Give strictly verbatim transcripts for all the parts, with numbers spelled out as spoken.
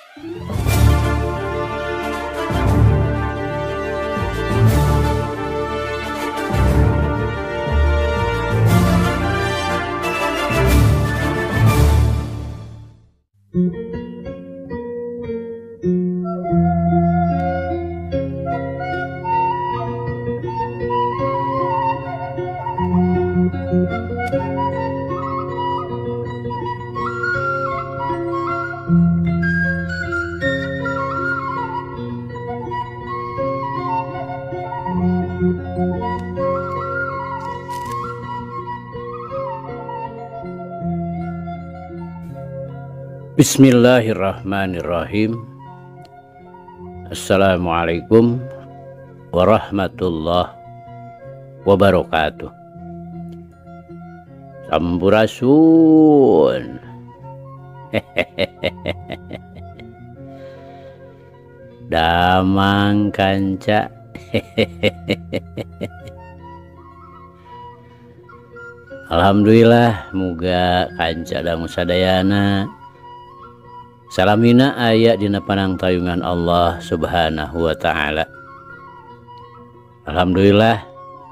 Bismillahirrahmanirrahim. Assalamualaikum warahmatullahi wabarakatuh. Sampurasun. Damang kanca. Alhamdulillah, muga kanca dangu sadayana salamina aya dina panang tayungan Allah Subhanahu wa ta'ala. Alhamdulillah,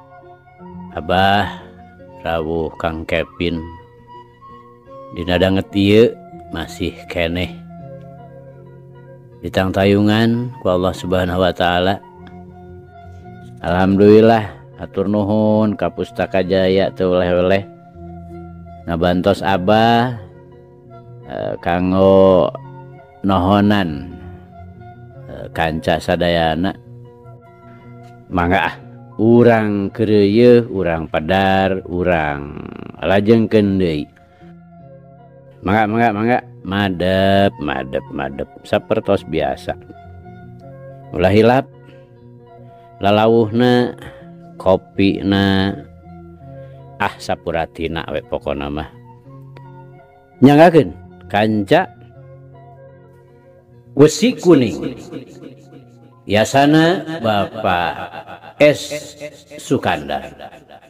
Abah rawuh Kang Kevin dina danget ieu masih keneh ditang tayungan ku Allah Subhanahu wa ta'ala. Alhamdulillah, atur nuhun ka Pustaka Jaya teu oleh-oleh ngabantos Abah eh, kanggo nohonan e, kanca sadayana. Mangga ah urang keureuy, urang padar, urang lajengkeun deui. Mangga mangga mangga madep madep madep sapertos biasa. Ulah hilap lalawuhna kopina ah sapuratina we pokona mah. Nyanggakeun kanca Wesi Kuning, yasana Bapak S. Sukandar.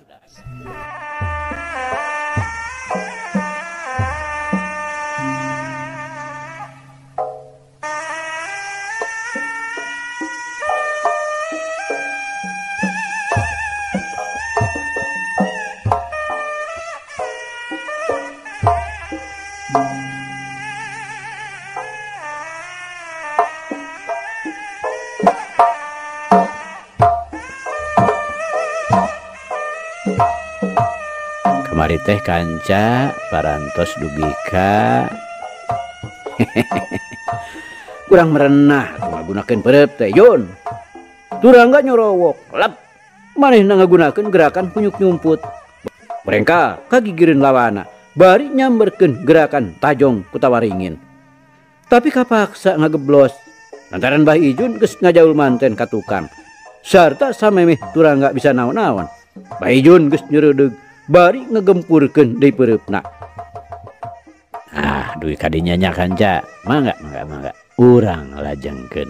Kamari teh kanca parantos dugika kurang merenah ngagunakeun pereup teh Yun. Turangga nyorowok lep manehna ngagunakeun gerakan punyuk nyumput. Mereka kagigireun lawana bari nyamberkeun gerakan tajong kutawaringin. Tapi kapaksa ngageblos lantaran Mbah Ijun geus ngajaul manten ka tukang. Sarta samemeh turangga bisa naon-naon. Mbah Ijun geus nyeureudeg bari ngegempurkeun deui pereupna. Ah, duit kadinya nya kanca. Mangga mangga mangga. Urang lajengkeun.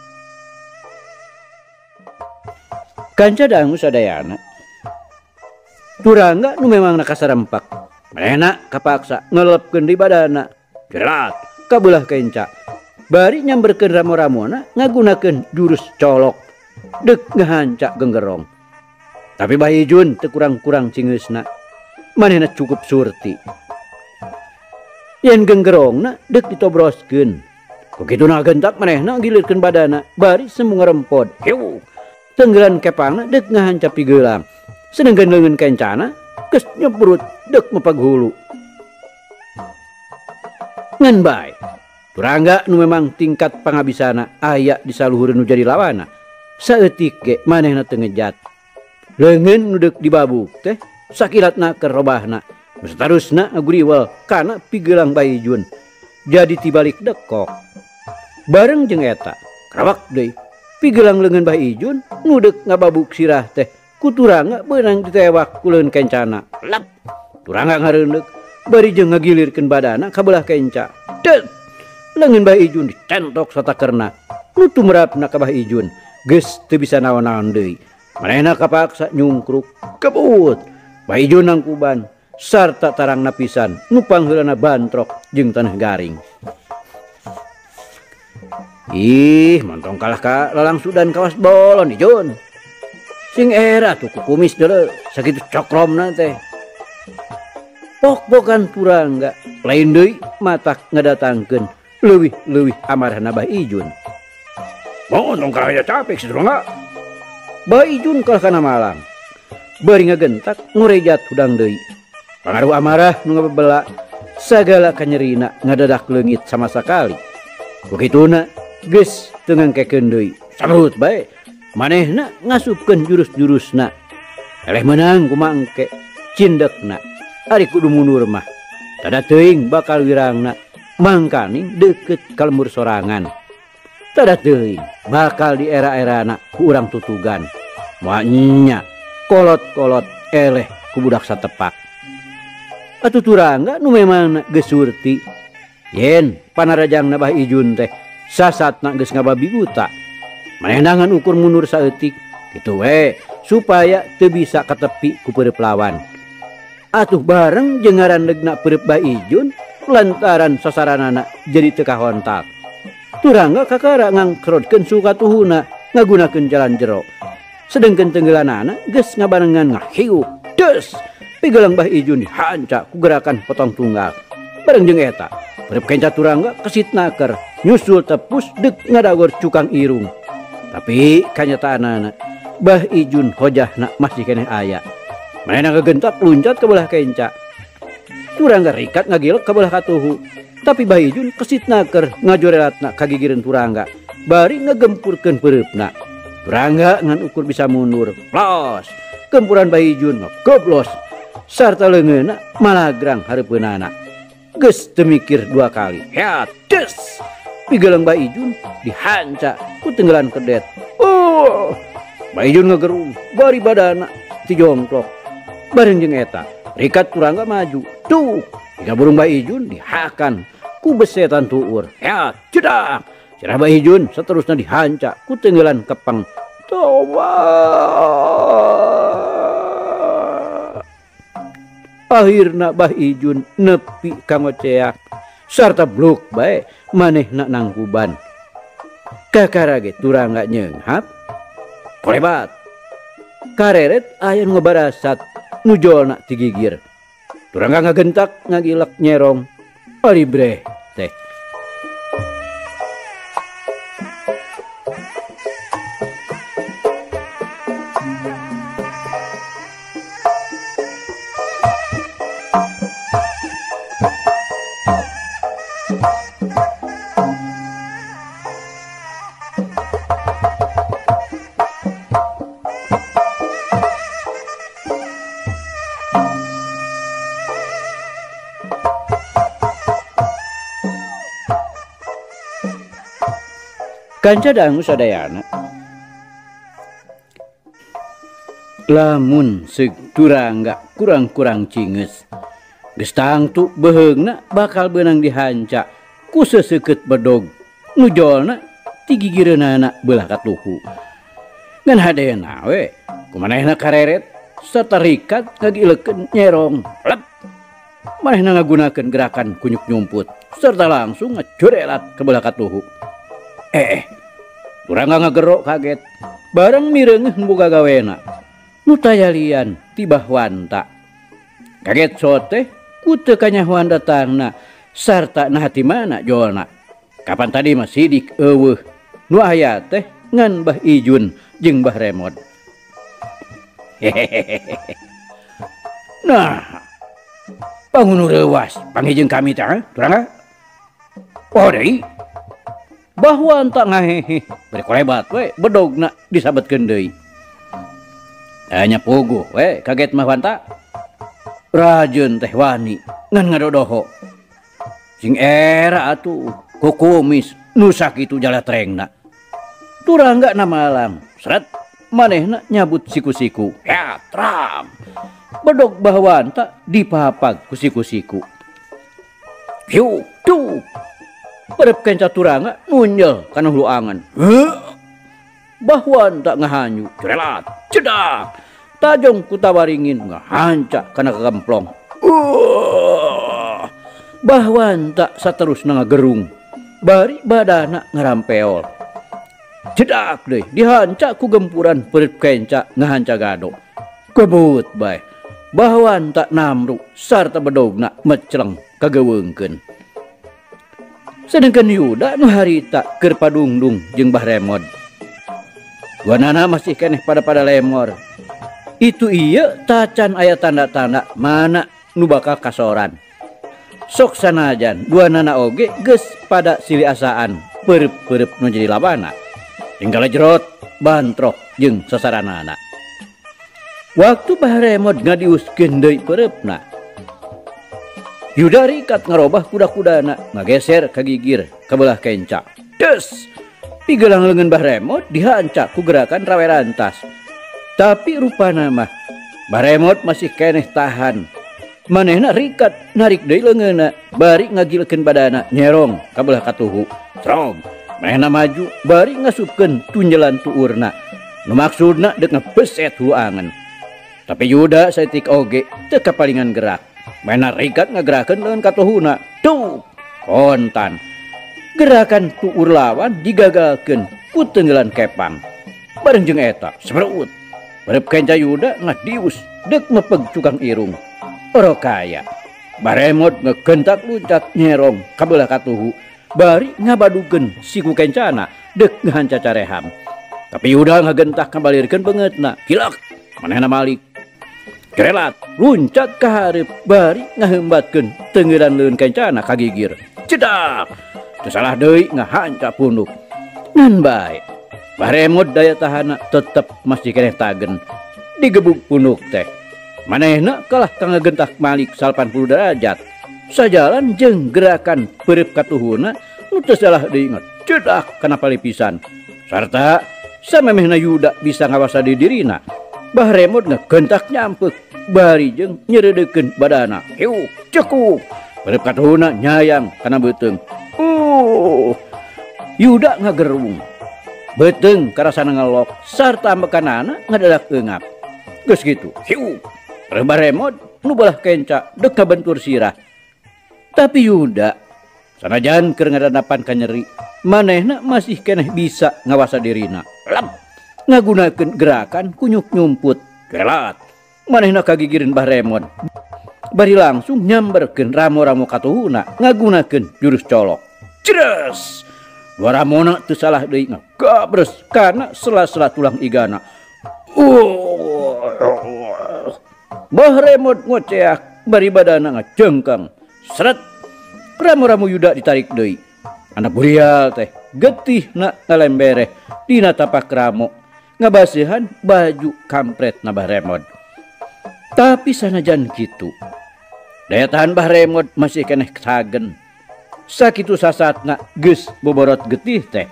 Kanca dangu sadayana. Turangga nu memangna kasarempak. Manehna kapaksa ngelepkeun di badana. Jerat kabelah kenca. Bari nyamberkeun ramo-ramona ngagunakeun jurus colok. Deuk ngahancak genggerong. Tapi Mbah Ijun teu kurang-kurang cingeusna. Manehna cukup surti. Yen genggerongna deuk ditobroskeun. Kukituna gentak manehna gilirkeun badana bari semu ngarempod. Heu. Tenggelan kepangna deuk ngahancap pigeulang. Sedengkeun leungeun kencana geus nyebrut deuk mepaghulu. Ngan bae. Turangga nu memang tingkat pangabisana aya di saluhur nu jadi lawana. Saeutik ge manehna teu ngejat. Leungeun nu deuk dibabuk teh sakilatna keur robahna. Satarusna ngaguriwel kana pigeulang Mbah Ijun. Jadi tibalik dekok. Bareng jeung eta, karawak deui pigeulang leungeun Mbah Ijun nu deuk ngababuk sirah teh ku turangga beunang ditewak ku leun kencana. Lep. Turangga ngareundeuk bari jeung ngagilirkeun badana ka belah kenca.Det. Leungeun Mbah Ijun dicentok satakerna. Nu tumrapna ka Mbah Ijun geus teu bisa naon-naon deui. Manehna kapaksa nyungkruk kebut. Mbah Ijun nangkuban sarta tarangna pisan nu pangheulana bantrok jeung taneuh garing. Ih, montong kalah ka lalang sudan kawas bolon Ijun. Sing era tuh kumis dulu sakitu cokrom nanti. Pok-pokan Turangga lain deui matak ngadatangkeun leuwih-leuwih amarahna Bah Ijun. Montong kalah capek si Turangga. Bah Ijun kalah kana malang. Bari ngagentak ngurejat hudang deui. Pangaruh amarah nu ngabebela sagala kanyerina ngadadak leungit sama sakali. Begituna geus teu ngangkekeun deui. Sabrut bae manehna ngasupkeun jurus-jurusna. Eleh menang kumaha engke cindekna. Ari kudu mundur mah. Tada teuing bakal wirangna mangkani deukeut ka lembur sorangan. Tada teuing bakal di era-erana ku urang tutugan. Moal nya kolot-kolot eleh ku budak satepak. Atuh Turangga nu memang geus surti. Yen panarajangna Bah Ijun teh sasatna geus ngababi buta. Manehna ngan ukur mundur saeutik kitu we supaya teu bisa katepi ku peureup lawan. Atuh bareng jeung ngarandegna peureup Bah Ijun lantaran sasaranana jadi teu kahontak. Turangga kakara ngangkerodkeun sukatuhuna ngagunakeun jalan jero. Sedengkeun tenggelanana geus ngabarengan ngahiup. Des pigelang Bah Ijun dihanca ku gerakan potong tunggal. Bareng jeung eta peureup kenca Turangga kesitnaker nyusul tepus deuk ngadagor cukang irung. Tapi kanyataanana Bah Ijun hojahna masih keneh aya. Manehna ngagentak luncat ke belah kenca. Turangga rikat ngagilek ke belah katuhu. Tapi Bah Ijun kesitnaker ngajorelatna kagigireun Turangga. Bari ngagempurkeun peureupeuna. Turangga ngan ukur bisa mundur. Plos. Gempuran Bah Ijun ngegoblos. Sarta leungeunna malagrang hareupeunana. Geus teu mikir dua kali. Ya des. Pigelang Bah Ijun dihanca ku tenggelan kedet. Oh, Bah Ijun ngagerung bari badana ti jongklok. Bareng jeung eta rikat Turangga maju. Tuh, tiga burung Bah Ijun dihakan ku besetan tuur. Ya cedak. Cenah Bah Ijun saterusna dihanca ku tenggelan kepeng. Toba. Akhirna Bah Ijun nepi ka ngoceak sarta bluk bae manehna nangkuban. Kakara ge Turangga nyeunghap. Kolebat. Kareret aya nu ngabarasat nujolna ti gigir. Turangga ngagentak ngagilek nyerong. Ari breh teh. Kanca dangu sadayana. Lamun seug Turangga kurang-kurang cingeus. Geus tangtu beheungna bakal beunang dihanca ku seseukeut bedog nujolna ti gigireunana belah katuhu. Ngan hadena we kumanehna kareret sarta rikat ngagilekeun nyerong. Lep. Manehna ngagunakeun gerakan kunyuk nyumput serta langsung ngajorelat ke belah katuhu. Eh, Turangga ngagerok kaget. Bareng mireungeuh boga gawena. Nu tayalian ti Bahwanta. Kaget soteh ku teu kanyahoan datangna sarta nah ti mana jolna. Kapan tadi mah sidik eueuh. Nu aya teh ngan Bah Ijun jeung Bah Remod. Hehehe. Nah, bangun reuwas panggih kami teh, Turangga. Oh deui. Bahwanta ngahehe bari kolebat we bedogna disabetkeun deui. Anya puguh we kaget mah Wanta. Rajeun teh wani ngan ngadodoho. Sing era atuh ku kumis nu sakitu jalatrengna. Turangga na malang seret manehna nyabut siku-siku. Ya tram. Bedog Bahwanta dipapag ku siku-siku. Piu tuh. Perep kenca Turangga nunjel kana hulu angan. Bahwanta ngahanyu cerelat cedak. Tajong kutawaringin ngahanca kana kagemplong. Uh, Bahwanta saterusna ngagerung. bari badana ngarampeol. Cedak deh dihanca ku gempuran perut kenca ngahanca gado. Kebut bae bahawan tak namru sarta bedogna mecleng kagaweungkeun. Sedangkan Yuda nu harita keur padungdung jeung Bah Remod. Duanana masih keneh pada-pada lemor. Itu iya tacan aya tanda-tanda mana nu bakal kasoran. Sok sanajan duanana oge geus pada silih asaan perep-perep nu jadi labana. Tinggal jerot, bantrok jeung sasaranana. Waktu Bah Remod ngadiuskeun deui pereupna, Yuda rikat ngarobah kuda-kudana ngageser ka gigir ka belah kenca. Des! Pigelang leungeun Bah Remod dihanca ku gerakan rawe rantas. Tapi rupana mah Bah Remod masih keneh tahan. Manehna rikat narik deui leungeunna bari ngagilkeun badana nyerong ka belah katuhu. Strong. Manehna maju bari ngasupkeun tunjelan tuurna. Nu maksudna deuk ngabeset hulu angen. Tapi Yuda saeutik oge teu kapalingan gerak. Manehna rikat ngagerakeun leun katuhuna. Tuh, kontan. Gerakan tuur lawan digagalkeun ku tenggelan kepang. Bareng jeung eta sabereut barep kenca Yuda ngadius deuk mepeg cukang irung. Orokaya Bah Remod ngegentak luncat nyerong ka belah katuhu bari ngabadukeun siku kencana deuk ngahanca careham. Tapi Yuda ngagentak ngabalirkeun beungeutna. Kilak manehna malik. Kerelat luncat ka hareup bari ngaheumbatkeun tenggelan leun kencana ka gigir. Cedak! Teu salah deui ngahanca punduk. Ngan bae Bah Remod daya tahana tetep masih keneh tagen. Digebuk punduk teh. Manehna kalah ka ngagentak malik salapan puluh derajat. Sajalan jeung gerakan pereup katuhuna nu teu salah deui cedak kana palipisan. Sarta samemehna Yuda bisa ngawasa di dirina. Bah Remod ngagentak nyampeuk bari jeung nyeureudeukeun badana. Hiu cekuk. Pereup katuhuna nyayang kana beuteung. Uh, Yuda ngagerung. Beuteung karasana ngelok sarta ambekanana ngadadak eungap. Geus kitu, hiu. Bah Remod nu belah kenca deuk kabentur sirah. Tapi Yuda sanajan keur ngadanapan ka nyeri, manehna masih keneh bisa ngawasa dirina. Lep ngagunakeun gerakan kunyuk nyumput. Kelat manehna kagigireun Bah Remod. Bari langsung nyamberkeun ramo-ramo katuhuna ngagunakeun jurus colok. Ceres! Dua ramona teu salah deui ngagabres kana sela-sela tulang igana. Uh, Bah Remod ngoceak bari badana ngajengkang. Seret! Ramo-ramo Yuda ditarik deui. Anak burial teh getihna ngalembereh dina tapak ramo ngabaseuhan baju kampretna Bah Remod. Tapi sanajan kitu, daya tahan Bah Remod masih keneh sagen. Sakitu sasatna geus boborot getih teh.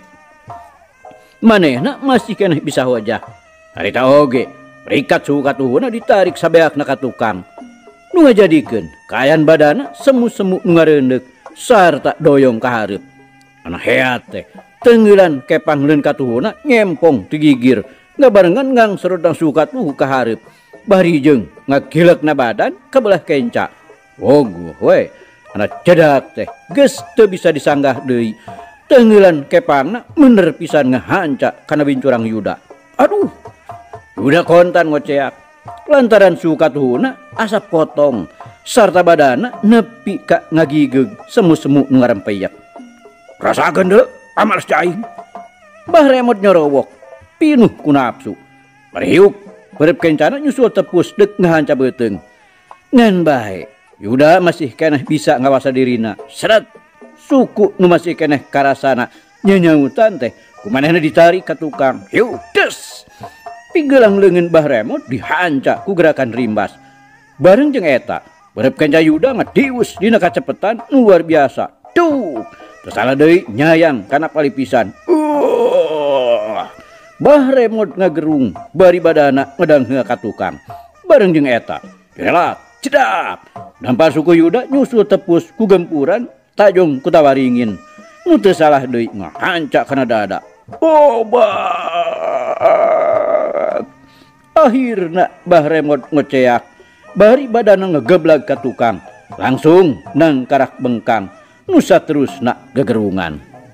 Manehna masih keneh bisa wajah. Harita oge rikat suhu katuhuna ditarik sabeakna ka tukang. Nu ngajadikeun kaayaan badana semu-semu nu ngareundeuk sarta doyong ka hareup. Anu heat teh tenggelan kepang leun katuhuna nyempong ti gigir ngabarengan ngang serodang suhu katuhu ka hareup. Bari jeung ngagilekna badan ka belah kenca. Woguh we. Anak cedak teh geus teu bisa disanggah deui. Tenggelan kepangna bener pisan ngahanca kana bincurang Yuda. Aduh. Yuda kontan ngoceak lantaran suhu katuhuna asap potong sarta badana nepi ka ngagigeg semu-semu nu ngarempeyek. Rasakeun deuk pamales cai. Bah Remod nyorowok pinuh ku nafsu. Bari hiuk pereup kencana nyusul tepus deuk ngahanca beuteung. Ngan bae Yuda masih keneh bisa ngawasa dirina. Seret suku nu masih keneh karasana nyanyautan teh kumanehna ditarik ka tukang. Hiu des. Pigelang leungeun Bah Remod dihanca ku gerakan rimbas. Bareng jeung eta pereup kenca Yuda ngadius dina kacepetan luar biasa. Tuh teu salah deui nyayang kana palipisan. Uh, Bah Remod ngagerung bari badana ngedangheung ka tukang. Bareng jeung eta relat cedak dampar suku Yuda nyusul tepus ku gempuran tajong ku tawaringin. Nu teu salah deui ngahanca kana dada. Obat. Akhirna Bah Remod ngoceak bari badana ngegeblag ka tukang langsung nang karak bengkang. Nu saterusna gegerungan.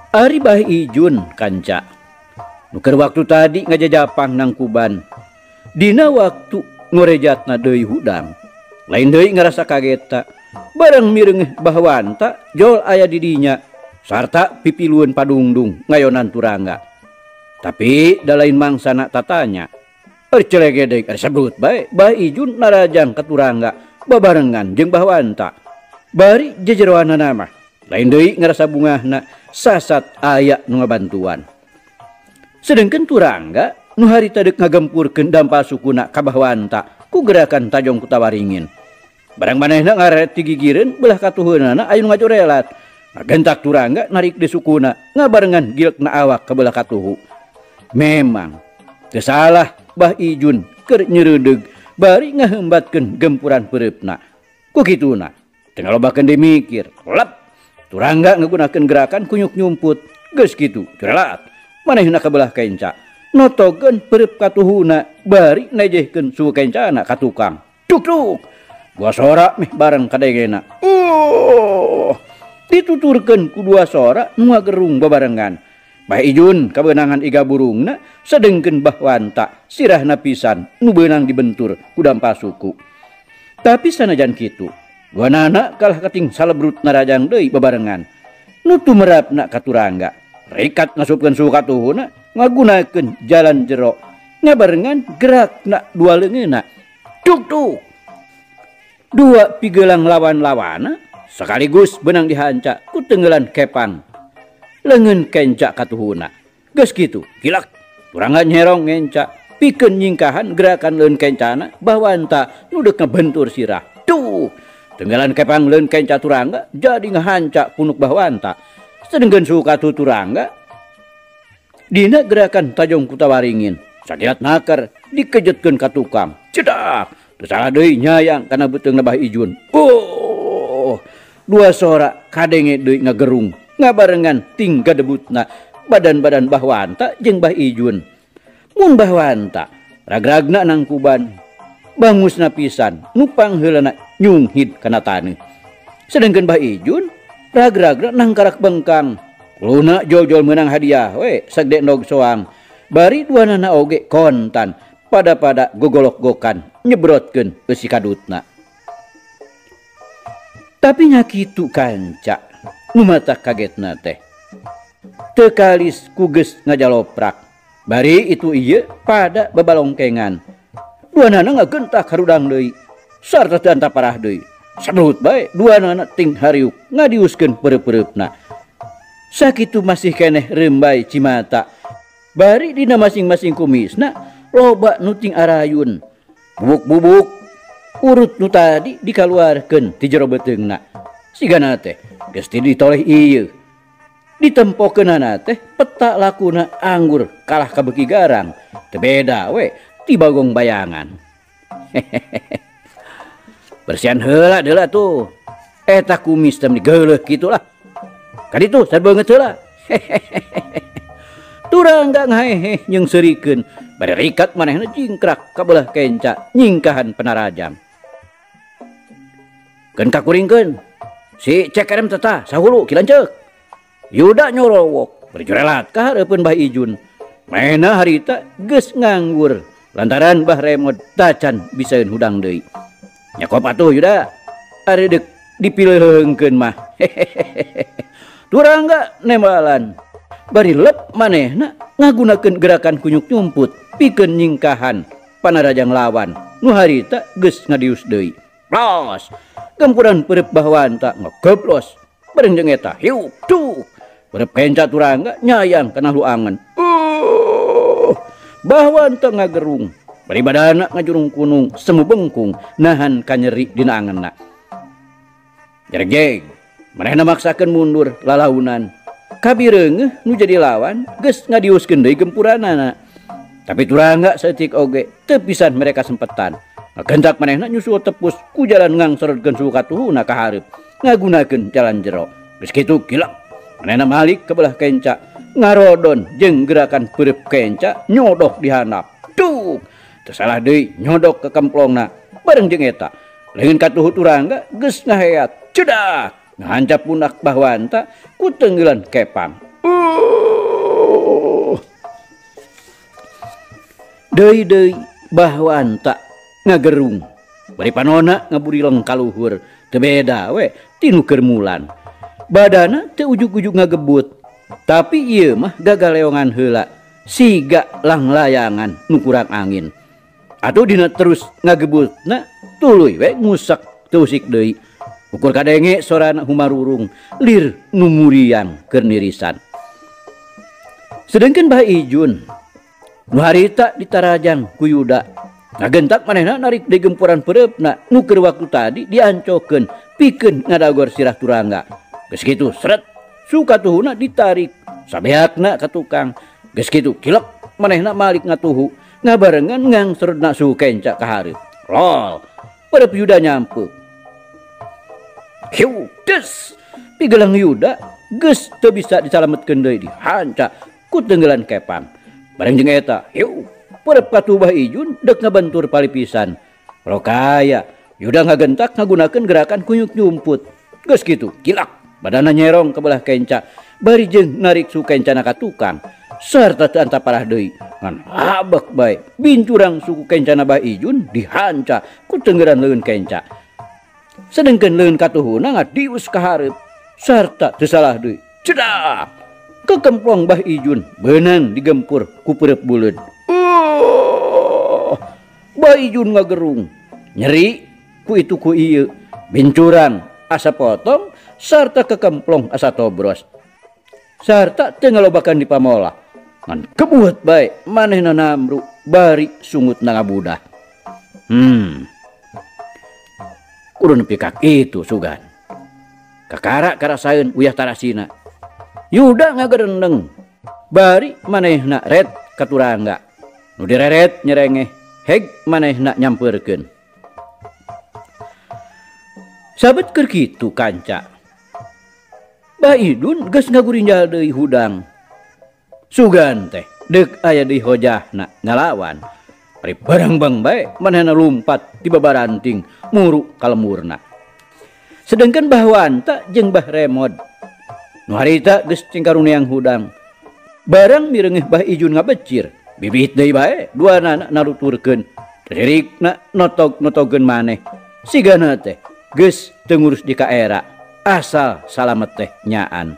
Ari Bah Ijun kanca. Nuker waktu tadi ngajajapang nang kuban. Dina waktu ngorejatna deui hudang. Lain deui ngerasa kageta. Bareng mireng bahwanta jol aya di dinya sarta pipiluan padungdung ngayonan turangga. Tapi da lain mangsana tatanya. Percelegedeg ada sebut bae Bah Ijun narajang ka turangga babarengan jeung bahwanta. Bari jejeroana nama. Lain deui ngerasa bungahna sasat aya nu ngabantuan. Sedengkeun turangga nu harita deuk ngagempurkeun dampasukuna ka bahwanta ku gerakan tajong kutawaringin. Barang manehna ngaret tigigireun belah katuheunana aya nu ngajorelat. Ngagentak turangga narik desukuna ngabarengan gilekna awak ka belah katuhu. Memang teu salah Bah Ijun keur nyereudeg bari ngahembatkeun gempuran peureupna. Ku kituna teu ngalobakeun deui mikir. Lep turangga ngagunakeun gerakan kunyuk nyumput. Geus kitu jorelat manehna ka belah kenca. Notogeun peureub katuhuna bari nejehkeun suhu kencana ka tukang. Duk duk. Dua sora meh bareng kadengena. Oh, dituturkeun ku dua sora nu ngagerung babarengan. Bah Ijun kabeunangan iga burungna sedengkeun bahwanta sirahna pisan nu beunang dibentur ku dampasuku. Tapi sanajan kitu, duanana kalah kating salebrut narajang deui babarengan. Nu tumerapna ka turangga, rekat ngasupkeun suhu katuhuna ngagunakeun jalan jero ngabarengan gerakna dua leungeunna. Duk duk. Dua pigelang lawan-lawana sekaligus benang dihanca ku tenggelan kepang leungeun kenca katuhuna. Geus kitu gilak turangga nyerong ngenca pikeun nyingkahan gerakan leun kencana bahwanta nu deuk ngabentur sirah. Duh, tenggelan kepang leun kenca turangga jadi ngahanca punuk bahwanta. Sedengkeun suhu katuh turangga dina gerakan tajong kutawaringin sakiat nakar dikejetkeun ka tukang. Cedak salah deui nyayang kana beuteungna Bah Ijun. Oh, dua sora kadenge deui ngagerung ngabarengan ting gadebutna badan-badan bahwanta jeung Bah Ijun. Mun bahwanta ragragna nang kuban bangusna pisan nu pangheulana nyunghid kana taneuh. Sedengkeun Bah Ijun ragragna nang karak bengkang. Kuluna jol-jol meunang hadiah we sagede endog soang. Bari duanana oge kontan pada-pada gogolok-gokan nyebrotkeun eusi kadutna. Tapi nya kitu kanca nu mata kagetna teh. Teu kalis ku geus ngajaloprak. Bari itu ieu pada babalongkengan. Duanana ngagentak harudang deui sarta teu anta parah deui. Sablut bae duanana ting hariuk ngadiuskeun peureub-peureupna. Sakitu masih keneh rembay cimata. Bari dina masing-masing kumisna loba nu ting arayun. Bubuk-bubuk urut nu tadi dikaluarkeun ti jero beuteungna. Sigana teh geus ditoleh ieu. Ditempokeunana teh peta lakuna anggur kalah kabeuki garang. Teu beda we ti bagong bayangan. Bersihan heula deula tuh. Eta kumis teh geuleuh kitu lah. Kaditu sarbeungeut heula. Turangga ngahehe jeung seurikeun bari rikat manehna jingkrak ka belah kenca nyingkahan penarajam. Keun kakuringkeun si cekerem teh sahulu kilanceuk. Yuda nyorowok bari jorelat ka hareupeun Bah Ijun. Maena harita geus nganggur lantaran Bah Remod tacan bisaeun hudang deui. Nyakop atuh Yuda ari deuk dipileuheungkeun mah. Turangga nembalan bari lep manehna ngagunakeun gerakan kunyuk nyumput pikeun nyingkahan panarajang lawan nu harita geus ngadius deui. Plos gempuran peureub bahwanta ngegoblos bareng jeung eta hiup tuh peureub kenca turangga nyayang kana luangan. Uh, bahwanta ngagerung bari badana ngajurung kunung semu bengkung nahan kanyeri dina angeunna. Jereg manehna maksakeun mundur lalaunan. Kabireungeuh nu jadi lawan geus ngadiuskeun deui gempuranana. Tapi turangga saeutik oge teu pisan mereka sempetan. Ngagentak manehna nyusul tepus ku jalan ngangsorkeun suhu katuhuna ka hareup ngagunakeun jalan jero. Geus kitu gila manehna malik ke belah kenca ngarodon jeung gerakan peureub kenca nyodok di handap. Duh, teu salah deui nyodok ke kemplongna bareng jeung eta. Leungeun katuhu turangga geus ngaheat cedak ngahancap punak bahwanta ku tenggelan kepang. Uh. Deui-deui bahwan tak ngagerung. Bari panona ngaburileng kaluhur. Teu beda we tinu keur mulan. Badana teu ujug-ujug ngagebut. Tapi ieu mah gagaleongan heula. Siga lang layangan nu kurang angin. Atuh dina terus ngagebutna tuluy we ngusak teusik deui. Ukur kadenge sorana humarurung lir nu muriang keur nirisan. Sedengkeun Bah Ijun nu harita ditarajan ku Yuda ngagentak manehna narik deui gempuran pereupna nu keur waktu tadi diancokeun pikeun ngadagor sirah turangga. Geus kitu seret sukatuhuna ditarik sabeakna ka tukang. Geus kitu kilek manehna malik ngatuhu ngabarengan ngang seredna suhu kenca ka hareup. Lol, pereup Yuda nyampeuk. Hiu des pigelang Yuda geus teu bisa disalametkeun deui dihanca ku tenggelan kepang. Bareng jeung eta hiu pereup katuh Bah Ijun deuk ngabantur palipisan. Lokaya Yuda ngagentak ngagunakeun gerakan kuyuk nyumput. Geus kitu kilak badanna nyerong ke belah kenca bari jeung narik su kencana ka tukang. Sarta teu antaparah deui ngan habek bae bincurang suku kencana Bah Ijun dihanca ku tenggeran leun kenca. Sedengkeun leun katuhuna ngadius ka hareup sarta teu salah deui cedak kekemplong Bah Ijun beunang digempur ku pereup buleud. Oh, Bah Ijun ngagerung nyeri ku itu ku ieu bincurang asa potong sarta kekemplong asa tobros sarta teu ngalobakan di pamola ngan kebuat bae manehna namru bari sungutna ngabudah. Hmm kudu nepi ka kitu sugan kakara karasaeun uyah tarasina. Yuda ngagerendeng bari manehna ret katurangga nu direret nyerengeh heg manehna nyampeurkeun. Sabet keur kitu kanca Bah Ijun geus ngagurinjal deui hudang. Sugan teh deuk aya deui hojahna ngalawan. Bari barang-bang bae manehna lumpat ti babaranting muru ka lemurna. Sedengkeun Bah Wanta jeung Bah Remod nu harita geus cingkaruneang hudang. Barang mireungih Bah Ijun ngabecir, bibit deui bae duana naruturkeun. Ririkna notog-notogeun maneh. Sigana teh geus teu ngurus di kaera, asal salamet teh nyaan.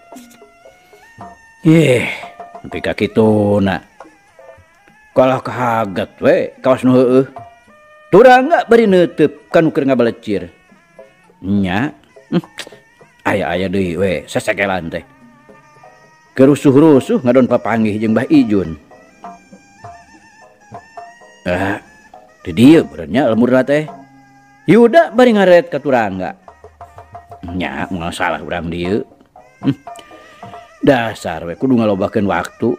Yeh, nepi ka kituna. Kalah kahaget we kawas nu heueuh. Turangga bari neuteup kanu keur ngabalecir. Nya, hm, aya-aya deui we sasakelan teh. Kerusuh-rusuh ngadon papanggih jeung Bah Ijun. Ah, di dieu beureunya lemurna teh. Yuda bari ngaret ka turangga. Nya, moal salah urang dieu. Hm, dasar we kudu ngalobakeun waktu.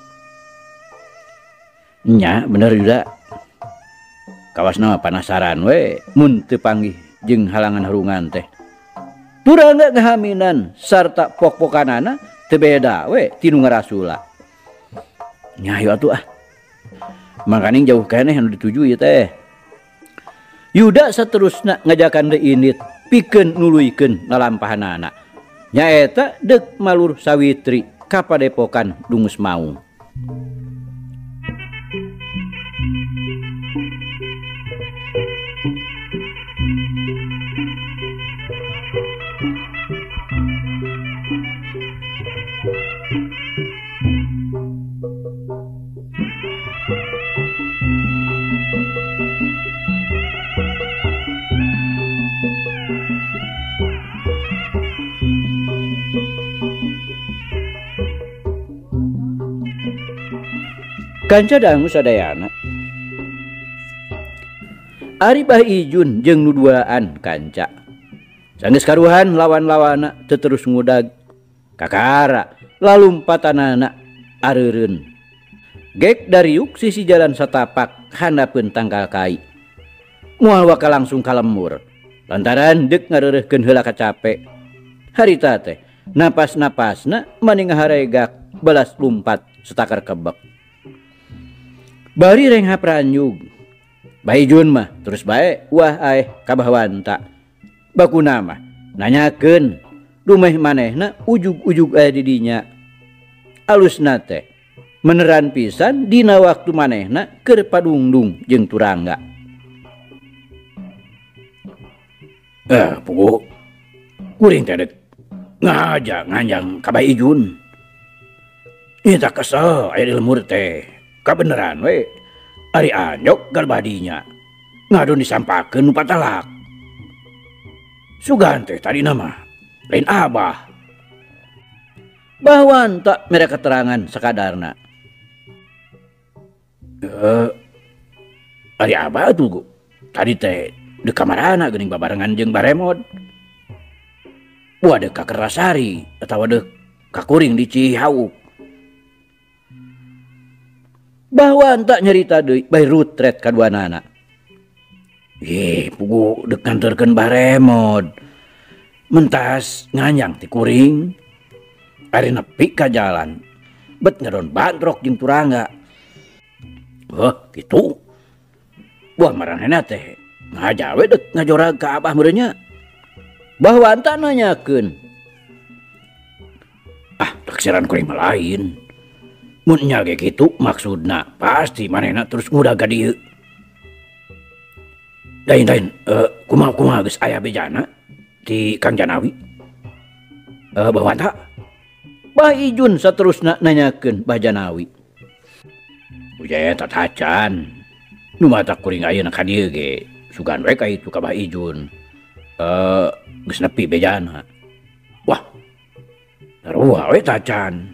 Nya bener Yuda. Kawasna mah panasaran we mun teu panggih jeung halangan harungan teh. Turangga ngahaminan sarta pok-pokanana teu beda we tinu ngarasula. Nya ayo atuh ah. Mangkaning jauh keneh anu dituju ieu teh. Yuda saterusna ngajakan deui init pikeun nuluykeun lalampahanana. Nyaeta deuk malur Sawitri ka padepokan Dungus Maung. Kanca dangu sadayana ari Bah Ijun jeung nu duaan kanca sanggeus karuhan lawan-lawana teu terus ngudag kakara lalumpatanana areureun gek dariuk sisi jalan satapak handapeun tangkal kai moal waka langsung ka lemur lantaran deuk ngareureuhkeun heula kacape harita teh napas-napasna mani ngaharegak balas lumpat setakar kebek. Bari reng hapranjug Bah Ijun mah terus bae wah aeh ka Bah Wanta. Bakuna mah nanyakeun dumeh manehna ujug-ujug aya di dinya alusna teh meneran pisan dina waktu manehna keur padungdung jeung Turangga. Eh, pugu, kuring teh dek ngajak nganjang ka Bae Ijun. Ieu tak kesel aya di lemur teh. Kabeneran we, ari anyok galbadinya ngadon disampakeun nu patalak. Sugan teh tadi nama lain abah. Bawan tak mere keterangan sakadarna. Eh, ari abah tuh tadi teh di kamarana geuning babarengan jeung Baremod. Wadek ka Kerasari atawa dek ka kuring di Cihauk. Bawan tak nyerita deui bae rutret kaduanana. Ih, pugu dek nganterkeun Baremod. Mentas nganyang ti kuring. Ari nepi ka jalan, bet ngadon bandrok jeung Turangga. Heh, kitu. Buah maranehna teh ngajawe dek ngajorag ka abah meureunnya. Bahwa anta nanyakeun. Ah, taksiran kuring mah lain. Mun nya ge kitu maksudna pasti manehna terus ngudag ka dieu. Dain-dain, uh, kumaha-kumaha geus aya bejana ti Kang Janawi. Eh, uh, bahwa anta Bah Ijun saterusna nanyakeun Bah Janawi. Ujaya tatacan. Nu mata kuring ayeuna ka dieu ge sugan we ka itu ka Bah Ijun. Eh, geus nepi bejana. Wah. Sarua we tacan.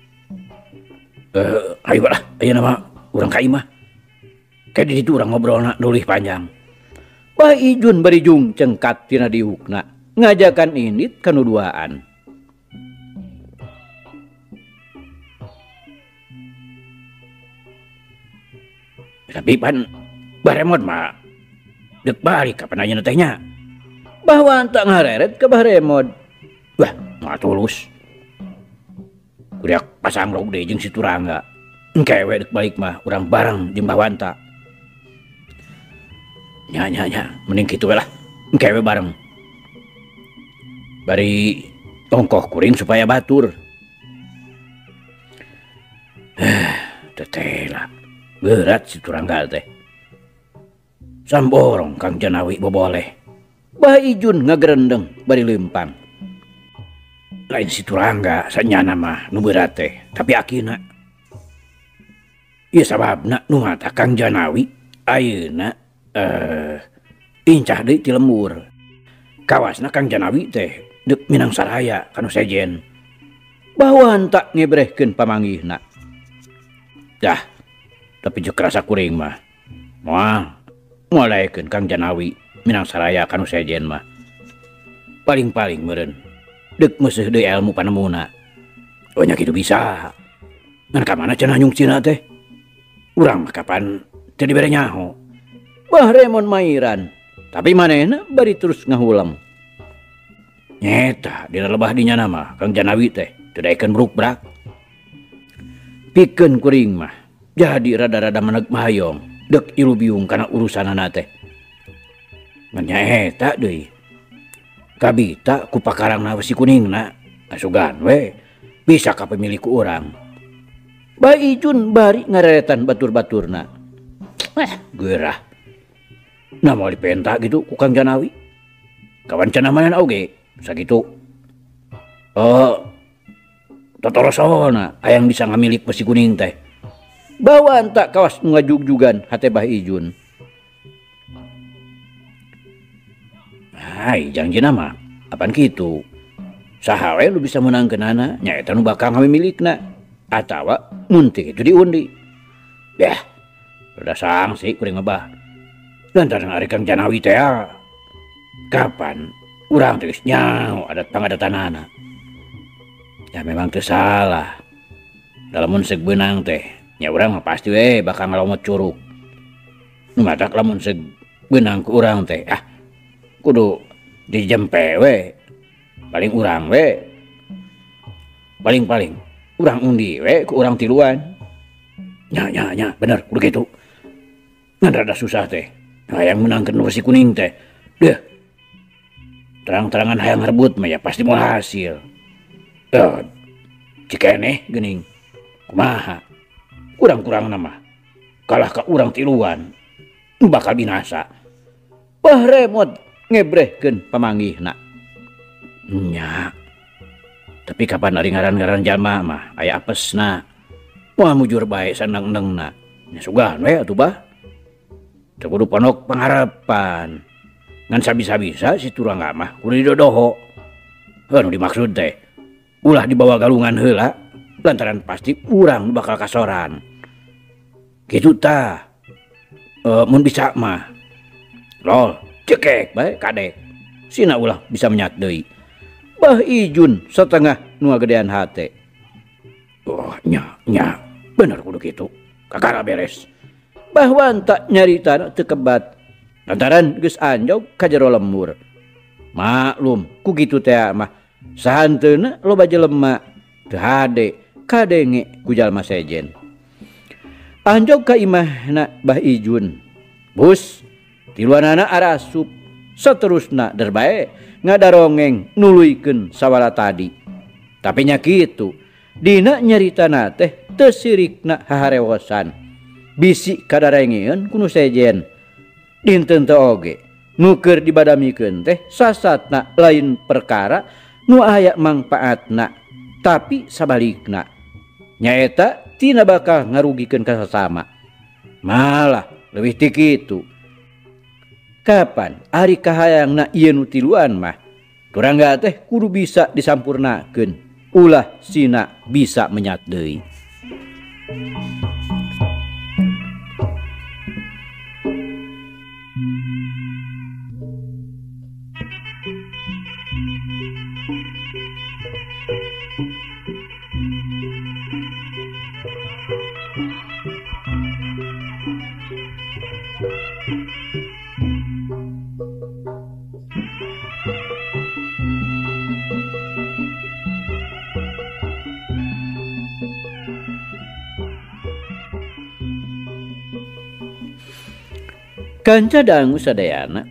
Eh, ayo lah, ayeuna mah urang ka imah. Ka di ditu urang ngobrolna nulih panjang. Bah Ijun bari jung cengkat tina diukna, ngajakan indit kanu duaan. Tapi pan Baremod mah dek balik kapan aja tehnya. Bahwa tak ngareret ke Baremod. Wah, mah tulus. Kuriak pasang rok deui jeung si Turangga. Engkewe dek balik mah urang bareng jeung Bawanta. Nya nya nya, mending kitu we lah. Engkewe bareng. Bari ongkoh kuring supaya batur. Eh, tetela. Berat si Turangga teh. Samborong Kang Janawi boboleh. Bah Ijun ngagerendeng bari lempang. Lain si Turangga sanyana mah nu berat teh, tapi akina. Ieu sababna nu mata Kang Janawi ayeuna eh incah deui ti lembur. Kawasna Kang Janawi teh deuk Minang Saraya kanu sejen. Bawan tak ngebrehkeun pamanggihna. Dah, tapi jeung rasa kuring mah moal ngolaekeun Kang Janawi Minang Saraya kanu sejen mah paling-paling meureun deuk meuseuh deui ilmu panemuna. Oh nya kitu bisa. Ngan ka mana cenah nyungsina teh? Urang mah kapan teu dibere nyaho. Bah Remon mairan, tapi manehna bari terus ngahulem. Nyeta dina lebah dinyana mah Kang Janawi teh teu daekeun bruk-brak. Pikeun kuring mah jadi rada-rada meneg mahayong dek ilu biung kana urusanana teh. Ngan nyaeta deui. Kabita ku pakarangna si kuningna, asugan we bisa ka pemilik urang. Bah Ijun bari ngareretan batur-baturna. Eh, geurah. Nah mau dipenta gitu ku Kang Janawi. Kawan cenah manen oge sakitu. Eh, totorosona hayang bisa ngamilik besi kuning teh. Bawaan tak kawas ngajug-jugan hate Bah Ijun. Hai, jangjina mah apaan kitu? Saha we lu bisa menangkeunana nyaeta nu bakal ngamilikna atawa mun teu kitu diundi. Yah, rada sangsi kuring mah Bah. Lantaran ari Kang Janawi teh kapan urang teh geus nyaho adat pangadatanana. Ya memang teu salah. Lamun seug beunang teh nya urang mah pasti we bakal ngalomot curug. Nu matak lamun seug beunang ku urang teh ah kudu dijempe we. Paling urang we. Paling-paling urang undi we ku urang tiluan. Nya nya nya bener kudu kitu. Ngan rada susah teh. Hayang menangkeun versi kuning teh. Deuh. Terang-terangan hayang rebut mah ya pasti mau hasil. Eh, cikeneh geuning. Kumaha kurang-kurang nama kalah ka urang tiluan nu bakal binasa. Wah remot ngebrehkeun pamanggihna. Nya. Tapi kapan ari ngaran-ngaran jalma mah aya apesna. Moal mujur bae saneng-nengna. Nya sugan we atuh bah. Teu kudu ponok pangharapan. Ngan sabisa-bisa si Turangga mah kudu didodoho. Anu dimaksud teh ulah dibawa galungan heula lantaran pasti urang bakal kasoran. Kitu tah. E, mun bisa mah. Lol, cekek bae kadek. Sina ulah bisa menyat deui. Bah Ijun setengah nu gedean hate. Oh nya nya bener kudu kitu. Kakara beres. Bahwa tak nyarita teu kebat. Lantaran geus anjog ka jero lembur. Maklum ku kitu teh mah sahanteuna loba jelema teu hade kadenge ku jalma sejen. Anjog ka imahna Bah Ijun. Bus tiluanana arasup saterusna derbae ngadarongeng nuluykeun sawala tadi. Tapi nya kitu dina nyaritana teh teu sirikna haharewosan. Bisi kadarengeun ku nu sejen. Dinten teu oge nu keur dibadamikeun teh sasatna lain perkara nu aya mangpaatna tapi sabalikna nyaeta tina bakal ngarugikeun ka sasama. Malah leuwih ti kitu. Kapan ari kahayangna ieu nu tiluan mah Turangga teh kudu bisa disampurnakeun ulah sina bisa menyat deui. Kanca dangu sadayana.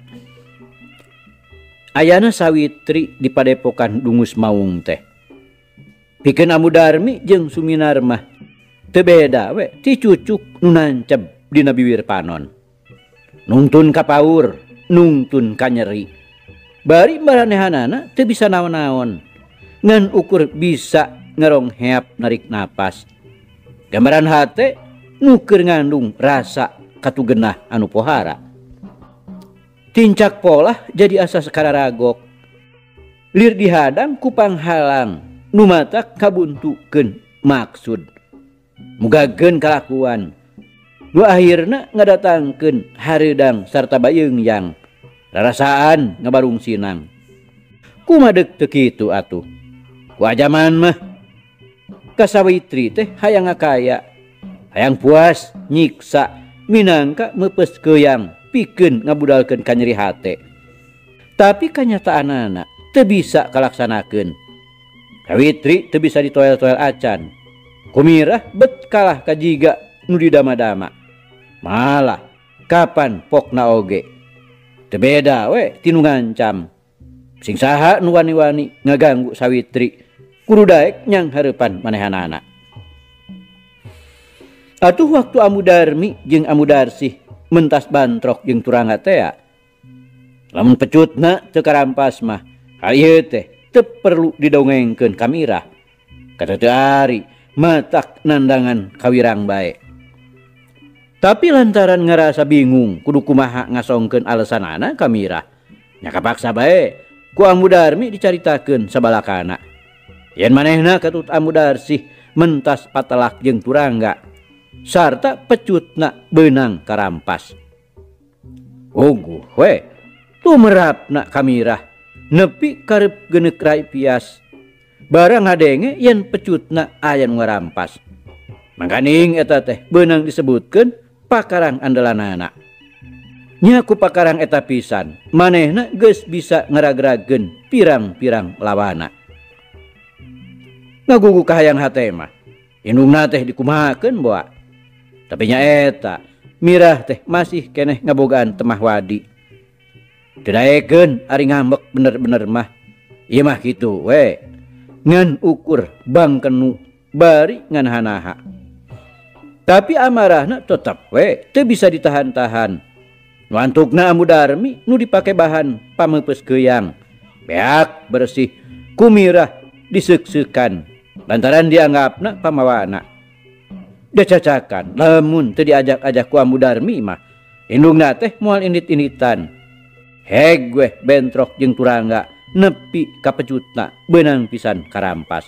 Ayana Sawitri di padepokan Dungus Maung teh. Pikeun Amudarmi jeung Suminar mah teu beda we ti cucuk nu nancep dina bibir panon. Nungtun ka paur, nungtun ka nyeri. Bari maranehanana teu bisa naon-naon. Ngan ukur bisa ngerongheap narik napas. Gambaran hate nu keur ngandung rasa katugenah anu pohara. Tincak polah jadi asa sakararagok. Lir dihadang ku panghalang nu matak kabuntukeun maksud. Mugageun kalakuan nu akhirna ngadatangkeun hareudang sarta bayeungyang rarasaan ngabarung sinang. Kumadeg teu kitu atuh. Ku ajaman mah ka Sawitri teh hayang ngakaya, hayang puas nyiksa minangka meupes keuyang pikeun ngabudalkeun ka nyeri hate. Tapi kanyataanana teu bisa kalaksanakeun. Sawitri teu bisa ditoel-toel acan. Kumirah bet kalah ka jiga nu didama-dama. Malah kapan pokna oge. Teu beda we ti nu ngancam. Sing saha nu wani-wani ngaganggu Sawitri kudu daek nyang hareupan manehanana. Atuh waktu Amudarmi jeung Amudarsih mentas bantrok jeung Turangga teh. Lamun pecutna teu karampas mah hal ieu teh teu perlu didongengkeun ka Mirah. Kata teu ari matak nandangan kawirang bae. Tapi lantaran ngerasa bingung kudu kumaha ngasongkeun alesanana ka Mirah, nya kapaksa bae ku Amudarmi dicaritakeun sabalakana. Yen manehna katut Amudarsih mentas patelak jeung Turangga sarta pecutna beunang karampas. Oguh we tumerapna ka Mirah nepi karep geuneuh rai pias. Barang ngadenge yen pecutna aya nu ngarampas. Mangkaning eta teh beunang disebutkeun pakarang andalanana. Nya ku pakarang eta pisan manehna geus bisa ngaragrageun pirang-pirang lawana. Ngagugu kahayang hate mah indungna teh dikumahakeun boa. Tapi nya eta Mirah teh masih keneh ngabogaan temah wadi. Teu daekeun ari ngambek bener-bener mah. Ieu mah kitu we. Ngan ukur bangkenu bari ngan hanaha. Tapi amarahna tetap we teu bisa ditahan-tahan. Nu antukna Amu Darmi nu dipake bahan pameupes geuyan beak bersih kumirah diseuk-seukan lantaran dianggapna pamawana. Dia cacakan lamun teu diajak-ajak ku Amu Darmi mah indungna teh moal indit-inditan. Heg weh bentrok jeung turangga nepi ka pecutna beunang pisan karampas.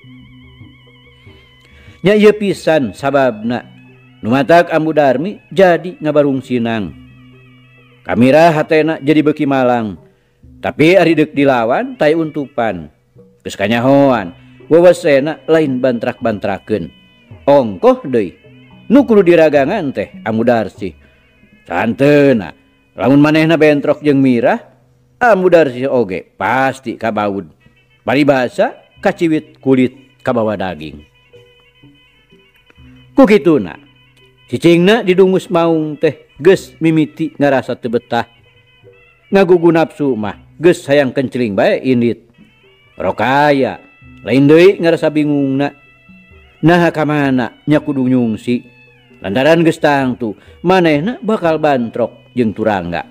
Nya ieu pisan sababna nu matak Amu Darmi jadi ngabarung sinang. Kamira hatena jadi beuki malang. Tapi ari deuk dilawan tai untupan. Geus kanyahoan wewesena lain bantrak-bantrakeun. Ongkoh deui nu kudu diragangan teh Amu Darsi. Santeuna lamun manehna bentrok jeung Mirah, Amu Darsi oge pasti kabaud. Paribasa kaciwit kulit kabawa daging. Ku kituna cicingna didungus maung teh geus mimiti ngarasa teu betah. Ngagugu nafsu mah geus hayang kenceling bae indit. Rokaya lain deui ngarasa bingungna. Nah ka mana nya kudu nyungsi. Lantaran geus tangtu manehna bakal bantrok jeung turangga.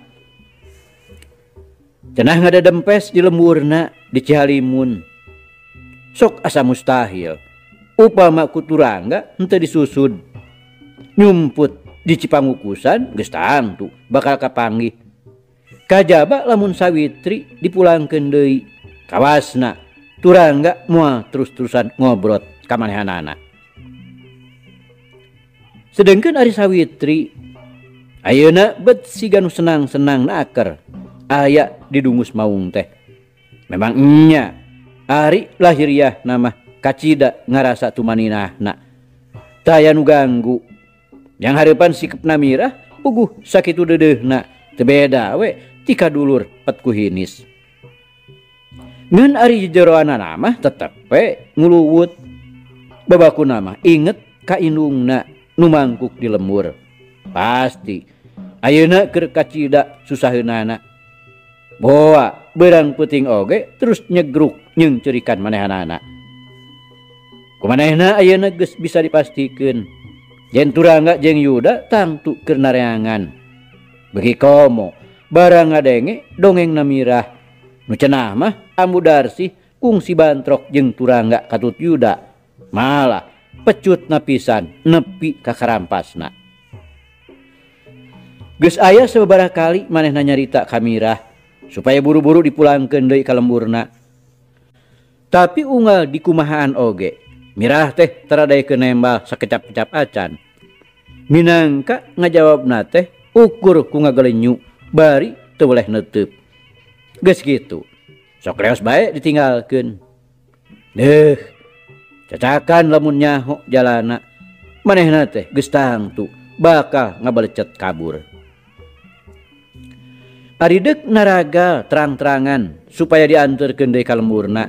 Cenah ngadadempes di lemburna di Cihalimun. Sok asa mustahil. Upama ku turangga henteu disusud. Nyumput di Cipangukusan geus tangtu bakal kapanggih. Kajaba lamun Sawitri dipulangkeun deui. Kawasna turangga moal terus-terusan ngobrot ka manehanana. Sedengkeun ari Sawitri ayeuna bet siga nu senang-senang naker aya didungus maung teh. Memang nya ari lahiriah nama kacida ngarasa tumaninahna. Teu aya nu ganggu. Yang hareupan sikepna Mirah puguh sakitu deudeuhna teu beda we ti kadulur petku hinis. Ngan ari jeroanana mah tetep we nguluwut. Babakuna mah inget ka indungna nu mangkuk di lembur. Pasti ayeuna keur kacida susaheunana. Boa beurang peuting oge terus nyegruk nyeung ceurikan manehanana. Kumanehna ayeuna geus bisa dipastikeun yen turangga jeung Yuda tangtu keur nareangan. Beuki komo barang ngadenge dongengna Mirah nu cenah mah Amu Darsi kungsi bantrok jeung turangga katut Yuda malah pecutna pisan nepi ka karampasna. Geus aya sababaraha kali manehna nyarita ka Mirah supaya buru-buru dipulangkeun deui ka lemburna. Tapi unggal dikumahaan oge Mirah teh taradaekeun nembal sakecap-kecap acan. Minangka ngajawabna teh ukur ku ngagalenyu bari teu boleh neuteup. Geus kitu sok leos bae ditinggalkeun. Deuh cacakan lamun nyaho jalana manehna teh geus tangtu bakal ngabalecet kabur. Ari deuk naraga terang-terangan supaya dianterkeun deui ka lemburna.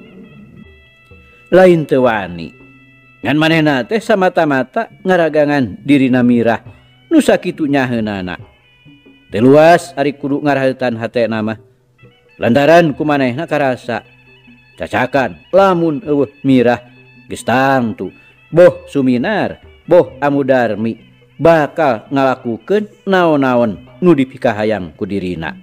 Lain teu wani. Ngan manehna teh samata-mata ngaragangan dirina Mirah nu sakitu nyaheunana. Teu luas ari kudu ngaraheutan hatena mah. Lantaran ku manehna karasa cacakan lamun eueuh Mirah geus tangtu boh Suminar, boh Amu Darmi bakal ngalakukeun naon-naon nu dipikahayang ku dirina.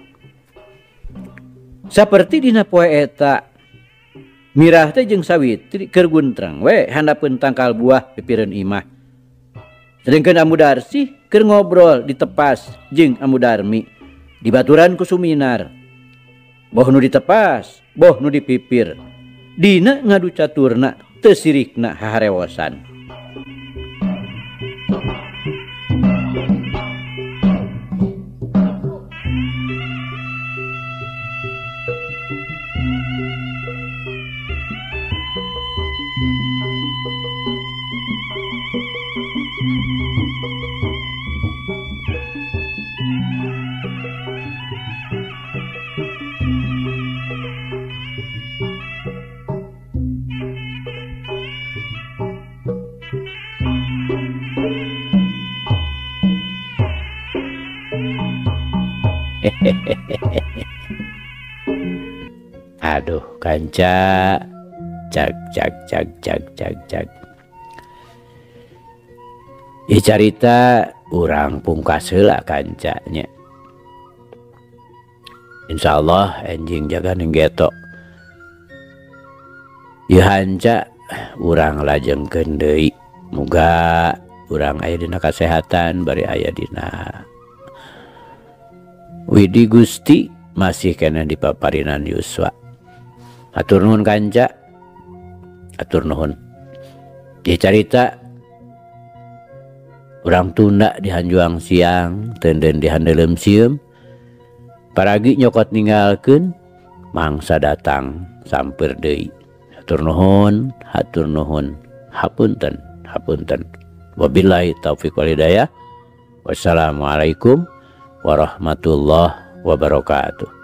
Saperti dina poe eta Mirah teh jeung Sawitri keur guntreng we handapeun tangkal buah pipireun imah. Sedengkeun Amu Darsi keur ngobrol di tepas jeung Amu Darmi dibaturan ku Suminar. Boh nu ditepas, boh nu dipipir. Dina ngadu caturna teu sirikna haharewosan. Aduh kanca, cak cak cak cak cak cak. Ieu carita urang pungkas heula kancanya. Insyaallah enjing jaga nenggeto. Ieu hanca urang lajengkeun deui. Muga urang aya dina kasehatan bari aya dina widi Gusti masih kena dipaparinan yuswa. Atur nuhun kanca. Atur nuhun. Ieu carita urang tunda di hanjuang siang tenden di handelem sieum. Paragi nyokot ninggalkeun mangsa datang samper deui. Hatur nuhun, hatur nuhun. Hapunten, hapunten. Wabillahi taufiq wal hidayah. Wassalamualaikum warahmatullahi wabarakatuh.